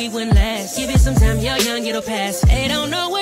we wouldn't last. Give it some time, you're young, it'll pass. They don't know